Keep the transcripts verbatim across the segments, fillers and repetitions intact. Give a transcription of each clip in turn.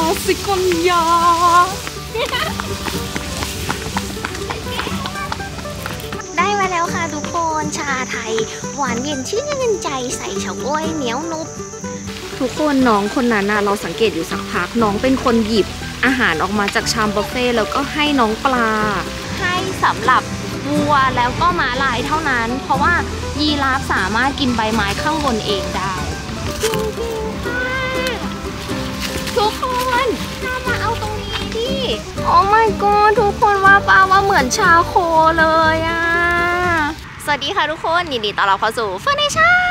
สิกอนยาได้มาแล้วค่ะทุกคนชาไทยหวานเย็นชื่นใจใส่เฉาก๊วยเหนียวนุบทุกคนน้องคนนั้นนะเราสังเกตอยู่สักพักน้องเป็นคนหยิบอาหารออกมาจากชามบุฟเฟ่แล้วก็ให้น้องปลาให้สำหรับวัวแล้วก็ม้าลายเท่านั้นเพราะว่ายีราฟสามารถกินใบไม้ข้างบนเองได้ทุกคนน่ามาเอาตรงนี้ดิโอ้ my god ทุกคนว่าปลาว่าเหมือนชาโคเลยอ่ะสวัสดีค่ะทุกคนยินดีต้อนรับเข้าสู่เฟอร์เนชั่น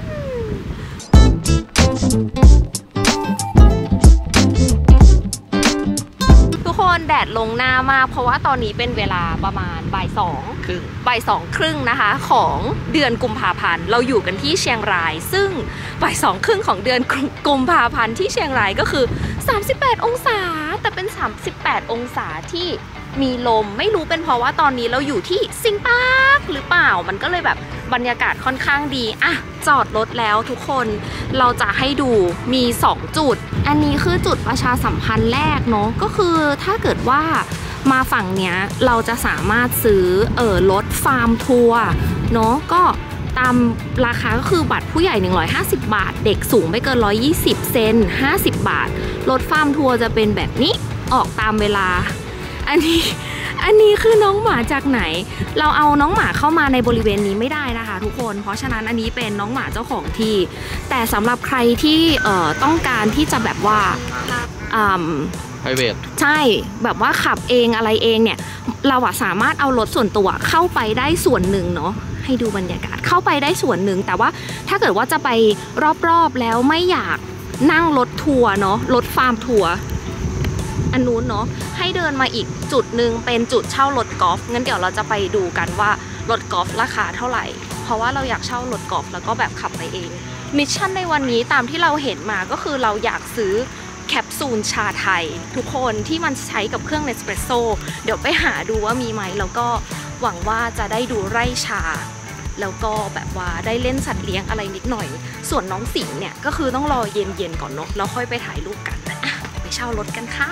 ทุกคนแดดลงหน้ามากเพราะว่าตอนนี้เป็นเวลาประมาณบ่ายสองครึ่งบ่ายสองครึ่งนะคะของเดือนกุมภาพันธ์เราอยู่กันที่เชียงรายซึ่งบ่ายสองครึ่งของเดือนกุมภาพันธ์ที่เชียงรายก็คือสามสิบแปดองศาแต่เป็นสามสิบแปดองศาที่มีลมไม่รู้เป็นเพราะว่าตอนนี้เราอยู่ที่ซิงปาร์คหรือเปล่ามันก็เลยแบบบรรยากาศค่อนข้างดีอ่ะจอดรถแล้วทุกคนเราจะให้ดูมีสองจุดอันนี้คือจุดประชาสัมพันธ์แรกเนาะก็คือถ้าเกิดว่ามาฝั่งเนี้ยเราจะสามารถซื้อเออรถฟาร์มทัวร์เนาะก็ตามราคาก็คือบัตรผู้ใหญ่หนึ่งร้อยห้าสิบบาทเด็กสูงไม่เกินหนึ่งร้อยยี่สิบเซนห้าสิบบาทรถฟาร์มทัวร์จะเป็นแบบนี้ออกตามเวลาอันนี้อันนี้คือน้องหมาจากไหนเราเอาน้องหมาเข้ามาในบริเวณนี้ไม่ได้นะคะทุกคนเพราะฉะนั้นอันนี้เป็นน้องหมาเจ้าของที่แต่สำหรับใครที่เอ่อต้องการที่จะแบบว่าอ่า private ใช่แบบว่าขับเองอะไรเองเนี่ยเราอะสามารถเอารถส่วนตัวเข้าไปได้ส่วนหนึ่งเนาะให้ดูบรรยากาศเข้าไปได้ส่วนหนึ่งแต่ว่าถ้าเกิดว่าจะไปรอบๆแล้วไม่อยากนั่งรถทัวร์เนาะรถฟาร์มทัวร์อันนู้นเนาะให้เดินมาอีกจุดหนึ่งเป็นจุดเช่ารถกอล์ฟงั้นเดี๋ยวเราจะไปดูกันว่ารถกอล์ฟราคาเท่าไหร่เพราะว่าเราอยากเช่ารถกอล์ฟแล้วก็แบบขับไปเองมิชชั่นในวันนี้ตามที่เราเห็นมาก็คือเราอยากซื้อแคปซูลชาไทยทุกคนที่มันใช้กับเครื่องเนสเปรสโซ่เดี๋ยวไปหาดูว่ามีไหมแล้วก็หวังว่าจะได้ดูไร่ชาแล้วก็แบบว่าได้เล่นสัตว์เลี้ยงอะไรนิดหน่อยส่วนน้องสิงห์เนี่ยก็คือต้องรอเย็นๆก่อนเนาะแล้วค่อยไปถ่ายรูปกันนะไปเช่ารถกันค่ะ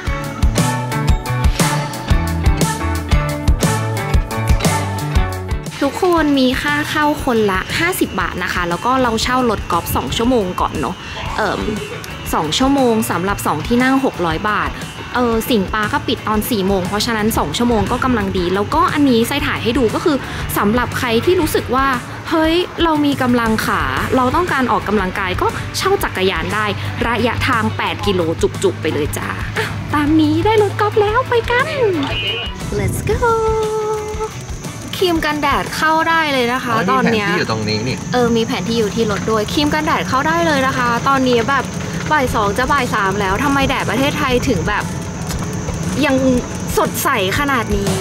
ทุกคนมีค่าเข้าคนละห้าสิบบาทนะคะแล้วก็เราเช่ารถกอล์ฟสองชั่วโมงก่อนเนาะเอ่อสองชั่วโมงสำหรับสองที่นั่งหกร้อยบาทเออสิงปาก็ปิดตอนสี่โมงเพราะฉะนั้นสองชั่วโมงก็กำลังดีแล้วก็อันนี้ใส่ถ่ายให้ดูก็คือสำหรับใครที่รู้สึกว่าเฮ้ยเรามีกำลังขาเราต้องการออกกำลังกายก็เช่าจักรยานได้ระยะทางแปดกิโลจุกๆไปเลยจ้าตามนี้ได้รถกอล์ฟแล้วไปกัน let's goครีมกันแดดเข้าได้เลยนะคะตอนนี้อยู่ตรงนี้นี่เออมีแผนที่อยู่ที่รถด้วยครีมกันแดดเข้าได้เลยนะคะตอนนี้แบบบ่ายสองจะบ่ายสามแล้วทำไมแดดประเทศไทยถึงแบบยังสดใสขนาดนี้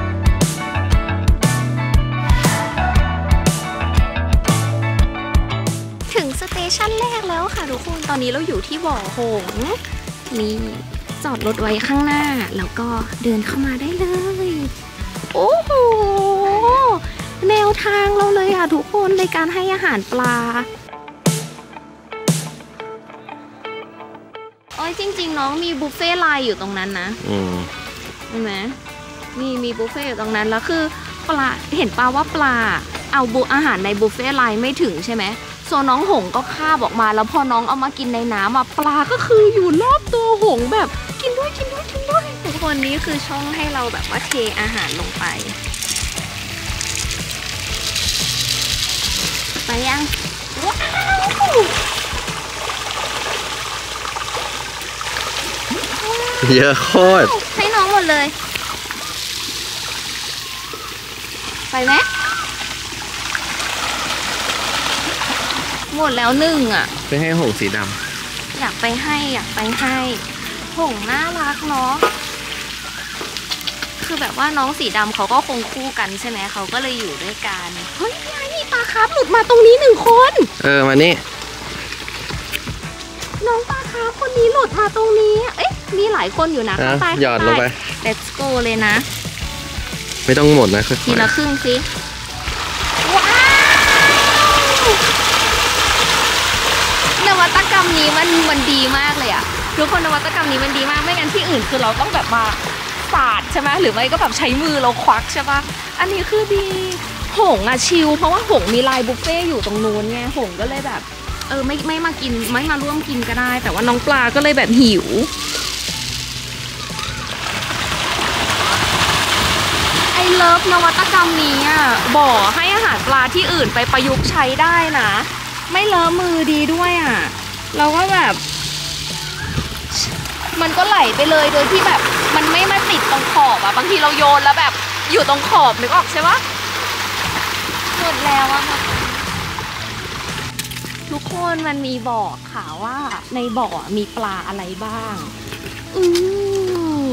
ถึงสเตชันแรกแล้วค่ะทุกคนตอนนี้เราอยู่ที่บ่อหงส์นี่จอดรถไว้ข้างหน้าแล้วก็เดินเข้ามาได้เลยโอ้โหแนวทางเราเลยอ่ะทุกคนในการให้อาหารปลาโอ้ยจริงๆน้องมีบุฟเฟ่ไลน์อยู่ตรงนั้นนะเห็นไหมนี่มีบุฟเฟ่อยู่ตรงนั้นแล้วคือปลาเห็นปลาว่าปลาเอาบุอาหารในบุฟเฟ่ไลน์ไม่ถึงใช่ไหมส่วนน้องหงก็คาบออกมาแล้วพอน้องเอามากินในน้ำอ่ะปลาก็คืออยู่รอบตัวหงแบบกินด้วยกินด้วยกินด้วยทุกคนนี้คือช่องให้เราแบบว่าเทอาหารลงไปไปยังว้าวเยอะโคตรให้น้องหมดเลยไปไหมหมดแล้วหนึ่งอ่ะไปให้หงสีดำอยากไปให้อยากไปให้หงน่ารักเนาะคือแบบว่าน้องสีดำเขาก็คงคู่กันใช่ไหมเขาก็เลยอยู่ด้วยกันเฮ้ยนี่ปลาคาร์ฟหลุดมาตรงนี้หนึ่งคนเออมานี่น้องปลาคาร์ฟคนนี้หลุดมาตรงนี้เอ๊ะมีหลายคนอยู่นะข้างใต้หยอดลงไป let's go เลยนะไม่ต้องหมดนะทีละครึ่งสิว้าวนวัตกรรมนี้มันมันดีมากเลยอะทุกคนนวัตกรรมนี้มันดีมากไม่งั้นที่อื่นคือเราต้องแบบมาสาดใช่ไหมหรือไม่ก็แบบใช้มือเราควักใช่ปะอันนี้คือดีหงอะชิลเพราะว่าหงมีลายบุฟเฟ่อยู่ตรงนู้นไงหงก็เลยแบบเออไม่ไม่มากินไม่มาร่วมกินก็ได้แต่ว่าน้องปลาก็เลยแบบหิวไอเลิฟนวัตกรรมนี้อ่ะบ่อให้อาหารปลาที่อื่นไปประยุกต์ใช้ได้นะไม่เลอะมือดีด้วยอ่ะเราก็แบบมันก็ไหลไปเลยโดยที่แบบมันไม่มาติดตรงขอบอ่ะบางทีเราโยนแล้วแบบอยู่ตรงขอบนึกออกใช่ปะหมดแล้วอะทุกคนมันมีบอกค่ะว่าในบ่อมีปลาอะไรบ้างอือ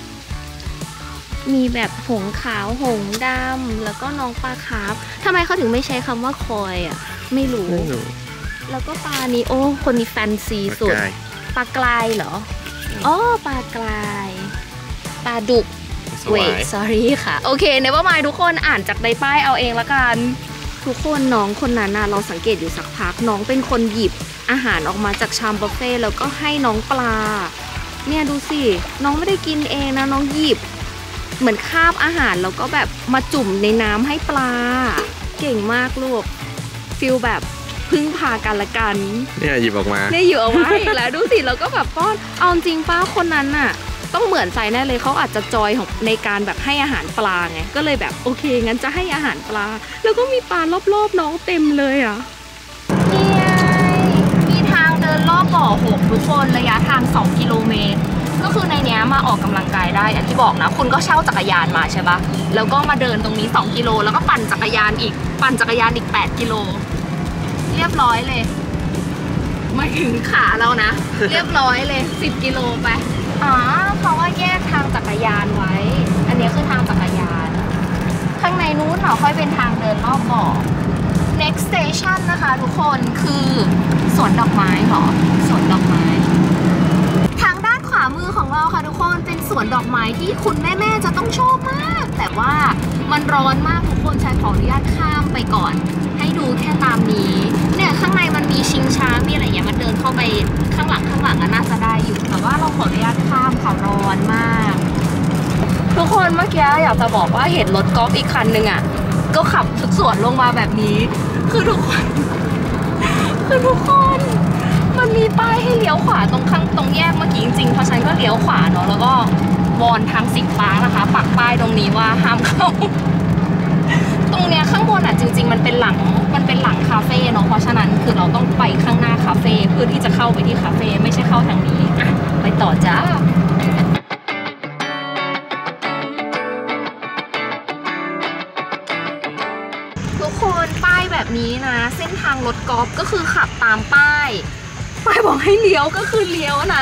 มีแบบหงขาวหงดำแล้วก็น้องปลาคาร์ฟทำไมเขาถึงไม่ใช้คำว่าคอยอ่ะไม่รู้แล้วก็ปลานี้โอ้คนนี้แฟนซีสุดปลากรายเหรออ๋อปลากรายปลาดุกเวท sorry ค่ะโอเคเนว่าไม่ทุกคนอ่านจากใบป้ายเอาเองละกันทุกคนน้องคนนั้นน่ะเราสังเกตอยู่สักพักน้องเป็นคนหยิบอาหารออกมาจากชามบุฟเฟ่แล้วก็ให้น้องปลาเนี่ยดูสิน้องไม่ได้กินเองนะน้องหยิบเหมือนคาบอาหารแล้วก็แบบมาจุ่มในน้ำให้ปลาเก่งมากลูกฟิลแบบพึ่งพากันละกันเนี่ยหยิบออกมาเนี่ยหยิบออกมาอีกแล้วดูสิแล้วก็แบบป้อนเอาจริงป้าคนนั้นน่ะต้องเหมือนใจแน่เลยเขาอาจจะจอยของในการแบบให้อาหารปลาไงก็เลยแบบโอเคงั้นจะให้อาหารปลาแล้วก็มีปลารอบๆน้องเต็มเลยอ่ะนี่ไงมีทางเดินรอบบ่อหกทุกคนระยะทางสองกิโลเมตรก็คือในเนี้ยมาออกกำลังกายได้อย่างที่บอกนะคุณก็เช่าจักรยานมาใช่ปะแล้วก็มาเดินตรงนี้สองกิโลแล้วก็ปั่นจักรยานอีกปั่นจักรยานอีกแปดกิโลเรียบร้อยเลยไม่ถึงขาเรานะ เรียบร้อยเลยสิบกิโลไปอ๋อเพราะว่าแยกทางจักรยานไว้อันนี้คือทางจักรยานข้างในนู้นเหรอค่อยเป็นทางเดินรอบบ่อ next station นะคะทุกคนคือสวนดอกไม้เหรอสวนดอกไม้ทางด้านขวามือของเราค่ะทุกคนเป็นสวนดอกไม้ที่คุณแม่ๆจะต้องชอบมากแต่ว่ามันร้อนมากทุกคนใช้ขออนุญาตข้ามไปก่อนให้ดูแค่ตามนี้เนี่ยข้างในมันมีชิงช้ามีอะไรอย่างเงี้ยมันเดินเข้าไปข้างหลังข้างหลังน่าจะได้อยู่แต่ว่าเราขออนุญาตข้ามค่ะร้อนมากทุกคนเมื่อกี้อยากจะบอกว่าเห็นรถกอล์ฟอีกคันหนึ่งอ่ะก็ขับสวนลงมาแบบนี้คือทุกคนคือทุกคนมันมีป้ายให้เลี้ยวขวาตรงข้างตรงแยกเมื่อกี้จริงๆเพราะฉันก็เลี้ยวขวาเนาะแล้วก็วอนทางสิงห์ปาร์คนะคะปักป้ายตรงนี้ว่าห้ามเข้าตรงเนี้ยข้างบนอ่ะจริงๆมันเป็นหลังมันเป็นหลังคาเฟ่เนาะเพราะฉะนั้นคือเราต้องไปข้างหน้าคาเฟ่เพื่อที่จะเข้าไปที่คาเฟ่ไม่ใช่เข้าทางนี้อ่ะไปต่อจ้าทุกคนป้ายแบบนี้นะเส้นทางรถกอล์ฟก็คือขับตามป้ายป้ายบอกให้เลี้ยวก็คือเลี้ยวนะ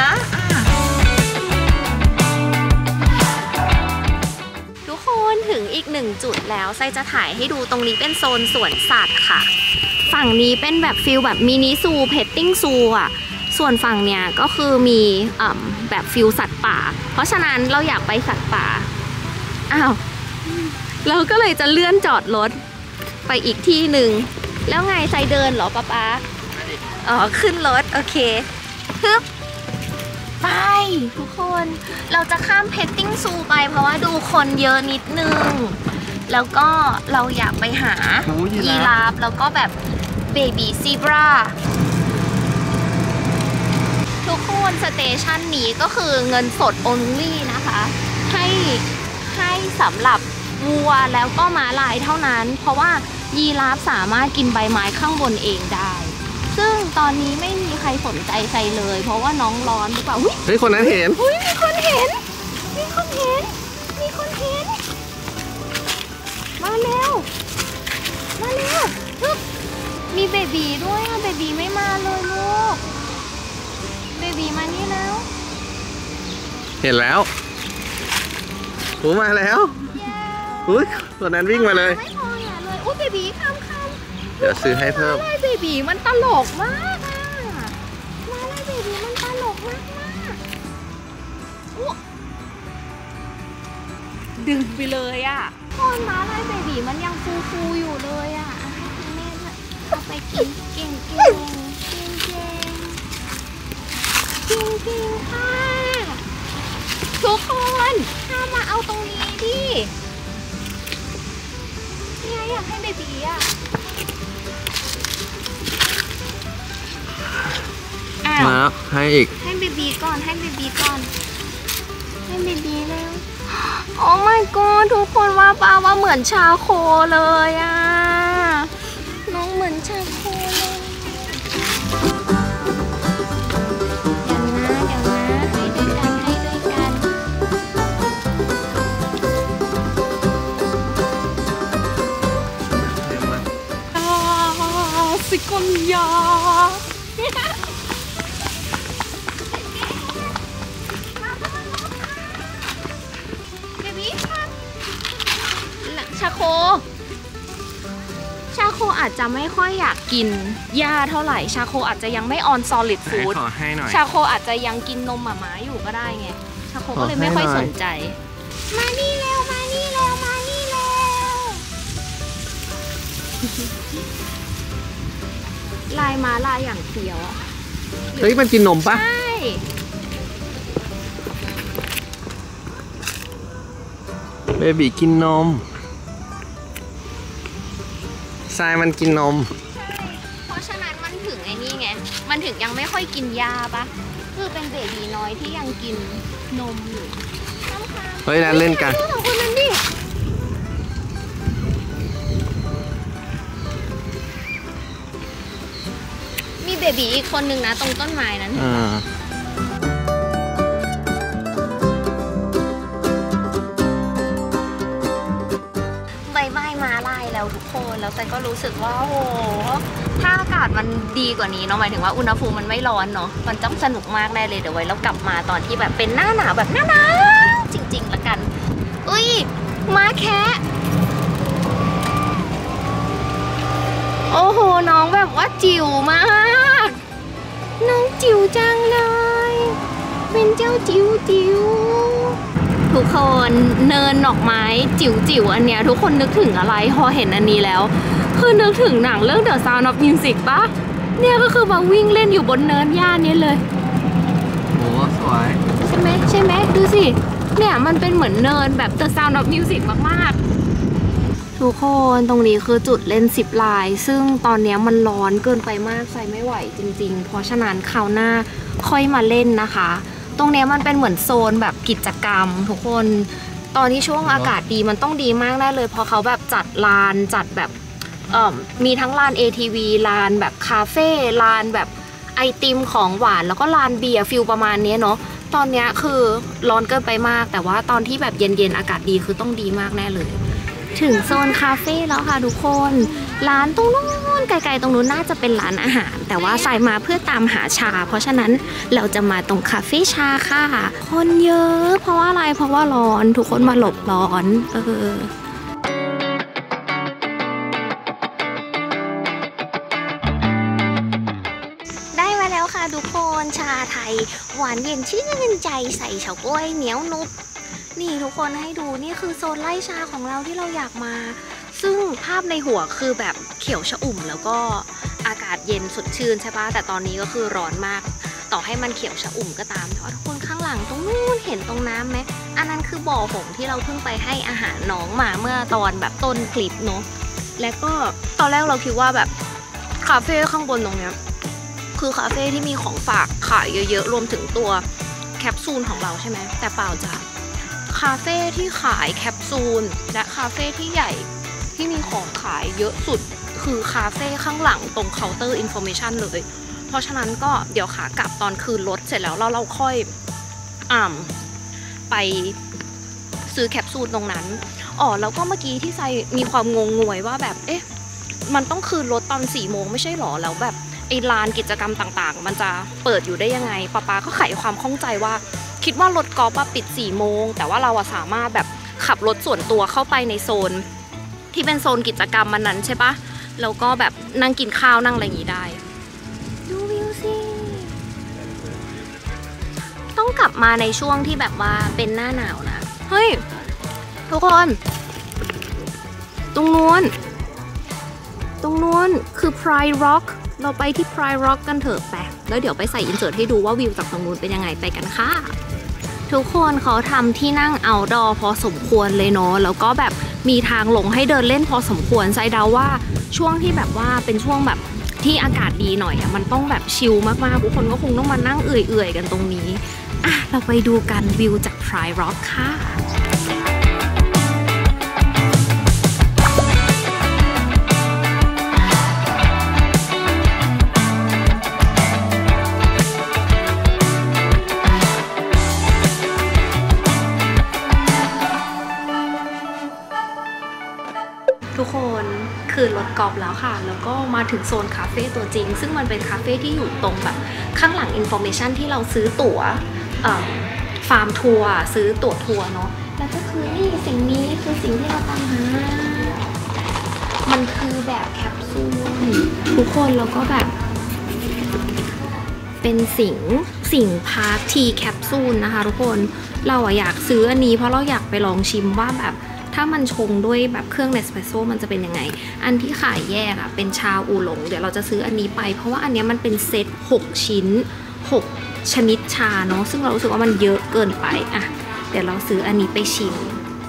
ทุกคนถึงอีกหนึ่งจุดแล้วไซจะถ่ายให้ดูตรงนี้เป็นโซนสวนสัตว์ค่ะฝั่งนี้เป็นแบบฟิลแบบมินิซูเพตติ้งซูอ่ะส่วนฝั่งเนี้ยก็คือมีแบบฟิลสัตว์ป่าเพราะฉะนั้นเราอยากไปสัตว์ป่าอ้าวเราก็เลยจะเลื่อนจอดรถไปอีกที่หนึ่งแล้วไงไซเดินเหรอป๊าป๊าอ๋อขึ้นรถโอเคฮึบไปทุกคนเราจะข้ามเพตติ้งซูไปเพราะว่าดูคนเยอะนิดนึงแล้วก็เราอยากไปหายีราฟแล้วก็แบบเบบี้ซีบราทุกคนสเตชันนี้ก็คือเงินสด only นะคะให้ให้สำหรับวัวแล้วก็ม้าลายเท่านั้นเพราะว่ายีราฟสามารถกินใบไม้ข้างบนเองได้ซึ่งตอนนี้ไม่มีใครสนใจใครเลยเพราะว่าน้องร้อนหรือเปล่าเฮ้ยคนนั้นเห็นเฮ้ยมีคนเห็นมีคนเห็นมีคนเห็นมาเร็วมาเร็วมีเบบีด้วยอ่ะเบบีไม่มาเลยลูกเบบีมานี่แล้วเห็นแล้วโอ้มาแล้วอุ้ยตัวนั้นวิ่งมาเลยไม่พออย่าเลยอุ้ยเบบีข้ามข้ามเดี๋ยวซื้อให้เพิ่มมาเลยเบบีมันตลกมากอ่ะมาเลยเบบีมันตลกมากมากดึงไปเลยอ่ะคนมาเลยเบบีมันยังฟูฟูอยู่เลยอ่ะให้คุณแม่ด้วยเอาไปกินเก่งเก่งเก่งเก่งจริงๆค่ะทุกคนถ้ามาเอาตรงนี้ดิเนี่ยอยากให้เบบีอ่ะมาให้อีกให้เบบีก่อนให้เบบีก่อนให้เบบีแล้วโอ้ my god ทุกคนว่าป้าว่าเหมือนชาโคเลยอ่ะน้องเหมือนชาโคเลยเดี๋ยวนะเดี๋ยวนะให้ด้วยกันให้ด้วยกันอ่าสิกลยาชาโคชาโคอาจจะไม่ค่อยอยากกินหญ้าเท่าไหร่ชาโคอาจจะยังไม่ออนซอลิดฟู้ดชาโคอาจจะยังกินนมหมาม้าอยู่ก็ได้ไงชาโคก็เลยไม่ค่อยสนใจมานี่เร็วมานี่เร็วมานี่เร็วลายมาลายอย่างเดียวอ่ะเฮ้ยมันกินนมปะใช่เบบีกินนมทรายมันกินนมใช่เพราะฉะนั้นมันถึงไอ้นี่ไงมันถึงยังไม่ค่อยกินยาปะคือเป็นเบบีน้อยที่ยังกินนมอยู่เฮ้ยแล้วเล่นกันสองคนนั้นดิมีเบบีอีกคนนึงนะตรงต้นไม้นั้นอ่าใบไม้มาไล่แล้วทุกคนแล้วแต่ก็รู้สึกว่าโอ้โหถ้าอากาศมันดีกว่านี้เนาะหมายถึงว่าอุณหภูมิมันไม่ร้อนเนาะมันต้องสนุกมากแน่เลยเดี๋ยวไว้เรากลับมาตอนที่แบบเป็นหน้าหนาวแบบหน้าหนาวจริงๆละกันอุ้ยมาแคะโอ้โหน้องแบบว่าจิ๋วมากน้องจิ๋วจังเลยเป็นเจ้าจิ๋วจิ๋วทุกคนเนินดอกไม้จิ๋วจิ๋วอันเนี้ยทุกคนนึกถึงอะไรพอเห็นอันนี้แล้วคือนึกถึงหนังเรื่อง The Sound of Music ปะเนี่ยก็คือมาวิ่งเล่นอยู่บนเนินหญ้านี้เลยโอ้สวยใช่ไหมใช่ไหมดูสิเนี่ยมันเป็นเหมือนเนินแบบ The Sound of Music มากๆทุกคนตรงนี้คือจุดเล่นซิปไลน์ซึ่งตอนนี้มันร้อนเกินไปมากใส่ไม่ไหวจริงๆเพราะฉะนั้นคราวหน้าค่อยมาเล่นนะคะตรงนี้มันเป็นเหมือนโซนแบบกิจกรรมทุกคนตอนที่ช่วงอากาศดีมันต้องดีมากแน่เลยเพราะเขาแบบจัดลานจัดแบบเอ่อมีทั้งลาน เอ ที วี ลานแบบคาเฟ่ลานแบบไอติมของหวานแล้วก็ลานเบียร์ฟิลประมาณนี้เนาะตอนนี้คือร้อนเกินไปมากแต่ว่าตอนที่แบบเย็นๆอากาศดีคือต้องดีมากแน่เลยถึงโซนคาเฟ่แล้วค่ะทุกคนร้านตรงนู้นไกลๆตรงนู้นน่าจะเป็นร้านอาหารแต่ว่าสายมาเพื่อตามหาชาเพราะฉะนั้นเราจะมาตรงคาเฟ่ชาค่ะคนเยอะเพราะว่าอะไรเพราะว่าร้อนทุกคนมาหลบร้อนเออได้มาแล้วค่ะทุกคนชาไทยหวานเย็นชื่นใจใส่เฉาก๊วยเหนียวนุบนี่ทุกคนให้ดูนี่คือโซนไร่ชาของเราที่เราอยากมาซึ่งภาพในหัวคือแบบเขียวชอุ่มแล้วก็อากาศเย็นสดชื่นใช่ปะแต่ตอนนี้ก็คือร้อนมากต่อให้มันเขียวชอุ่มก็ตามแต่ว่าทุกคนข้างหลังตรงนู้นเห็นตรงน้ำไหมอันนั้นคือบ่อหงที่เราเพิ่งไปให้อาหารน้องมาเมื่อตอนแบบต้นคลิปเนาะและก็ตอนแรกเราคิดว่าแบบคาเฟ่ข้างบนตรงเนี้ยคือคาเฟ่ที่มีของฝากขายเยอะๆรวมถึงตัวแคปซูลของเราใช่ไหมแต่เปล่าจ้ะคาเฟ่ที่ขายแคปซูลและคาเฟ่ที่ใหญ่ที่มีของขายเยอะสุดคือคาเฟ่ข้างหลังตรงเคาน์เตอร์อินโฟเมชันเลยเพราะฉะนั้นก็เดี๋ยวขากลับตอนคืนรถเสร็จแล้วเราเราค่อยอ่าไปซื้อแคปซูลตรงนั้นอ๋อแล้วก็เมื่อกี้ที่ไซมีความงงงวยว่าแบบเอ๊ะมันต้องคืนรถตอนสี่โมงไม่ใช่หรอแล้วแบบไอ้ลานกิจกรรมต่างๆมันจะเปิดอยู่ได้ยังไงป๊าป๊าก็ไขความข้องใจว่าคิดว่ารถกอล์ฟปิดสี่โมงแต่ว่าเราสามารถแบบขับรถส่วนตัวเข้าไปในโซนที่เป็นโซนกิจกรรมมันนั้นใช่ปะแล้วก็แบบนั่งกินข้าวนั่งอะไรอย่างนี้ได้ดูวิวสิต้องกลับมาในช่วงที่แบบว่าเป็นหน้าหนาวนะเฮ้ยทุกคนตรงนู้นตรงนู้นคือ Pride Rock เราไปที่ Pride Rock กันเถอะไปแล้วเดี๋ยวไปใส่อินเสิร์ตให้ดูว่าวิวจากตรงนู้นเป็นยังไงไปกันค่ะทุกคนเขาทำที่นั่งเอาท์ดอร์พอสมควรเลยเนาะแล้วก็แบบมีทางลงให้เดินเล่นพอสมควรใจเดาว่าช่วงที่แบบว่าเป็นช่วงแบบที่อากาศดีหน่อยอ่ะมันต้องแบบชิลมากๆทุกคนก็คงต้องมานั่งเอื่อยๆกันตรงนี้อ่ะเราไปดูกันวิวจาก Pride Rock ค่ะทุกคนคือรถกอล์ฟแล้วค่ะแล้วก็มาถึงโซนคาเฟ่ตัวจริงซึ่งมันเป็นคาเฟ่ที่อยู่ตรงแบบข้างหลังอินโฟเมชันที่เราซื้อตั๋วฟาร์มทัวร์ซื้อตั๋วทัวร์เนาะแล้วก็คือนี่สิ่งนี้คือสิ่งที่เราตามหามันคือแบบแคปซูลทุกคนแล้วก็แบบเป็นสิงสิงพาร์คทีแคปซูลนะคะทุกคนเราอะอยากซื้ออันนี้เพราะเราอยากไปลองชิมว่าแบบถ้ามันชงด้วยแบบเครื่องเนสเปรสโซ่มันจะเป็นยังไงอันที่ขายแยกอะเป็นชาอูหลงเดี๋ยวเราจะซื้ออันนี้ไปเพราะว่าอันนี้มันเป็นเซตหกชิ้นหกชนิดชาเนาะซึ่งเรารู้สึกว่ามันเยอะเกินไปอะเดี๋ยวเราซื้ออันนี้ไปชิม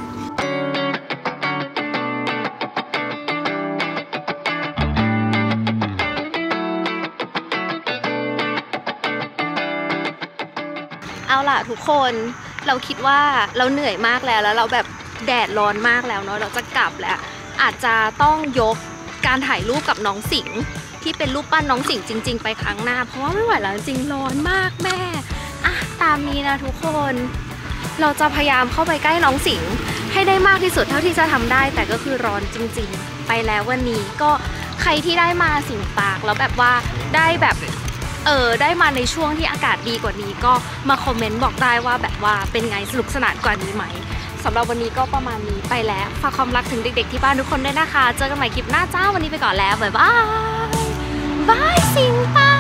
เอาล่ะทุกคนเราคิดว่าเราเหนื่อยมากแล้วแล้วเราแบบแดดร้อนมากแล้วเนาะเราจะกลับแล้วอาจจะต้องยกการถ่ายรูปกับน้องสิงที่เป็นรูปปั้นน้องสิงจริงๆไปครั้งหน้าเพราะว่าไม่ไหวแล้วจริงร้อนมากแม่อะตามนี้นะทุกคนเราจะพยายามเข้าไปใกล้น้องสิงให้ได้มากที่สุดเท่าที่จะทำได้แต่ก็คือร้อนจริงๆไปแล้ววันนี้ก็ใครที่ได้มาสิงปาร์คแล้วแบบว่าได้แบบเออได้มาในช่วงที่อากาศดีกว่านี้ก็มาคอมเมนต์บอกได้ว่าแบบว่าเป็นไงสนุกสนานกว่านี้ไหมสำหรับวันนี้ก็ประมาณนี้ไปแล้วฝากความรักถึงเด็กๆที่บ้านทุกคนด้วยนะคะเจอกันใหม่คลิปหน้าจ้าวันนี้ไปก่อนแล้วบ๊ายบายบายสิงปา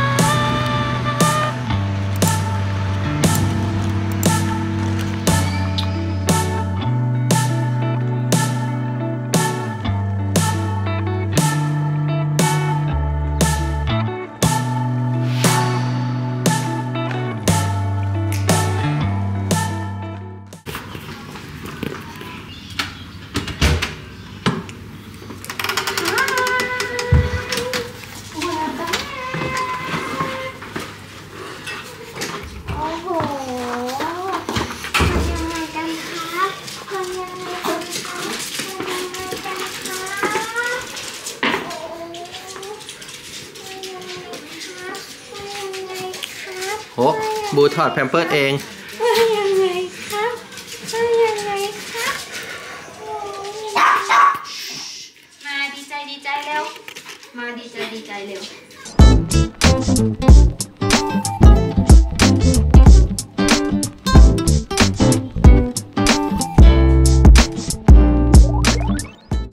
โอ้บูถอดแพมเพิร์สเองว่ายังไงครับว่ายังไงครับมาดีใจดีใจเร็วมาดีใจดีใจเร็ว